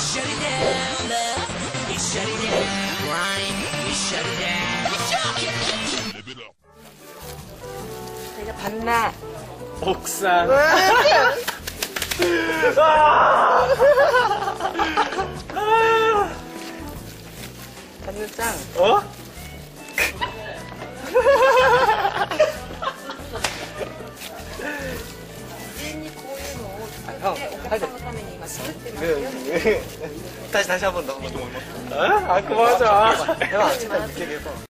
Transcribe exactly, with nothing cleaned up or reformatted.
shut it down, love. We shut it down, grind. We shut it down. Live it up. 내가 봤나? 옥상. 단무짱. 어? 형, 하자. 다시 다시 한 번 더. 어? 아 그만하자. 해봐, 제발 느끼게 해봐.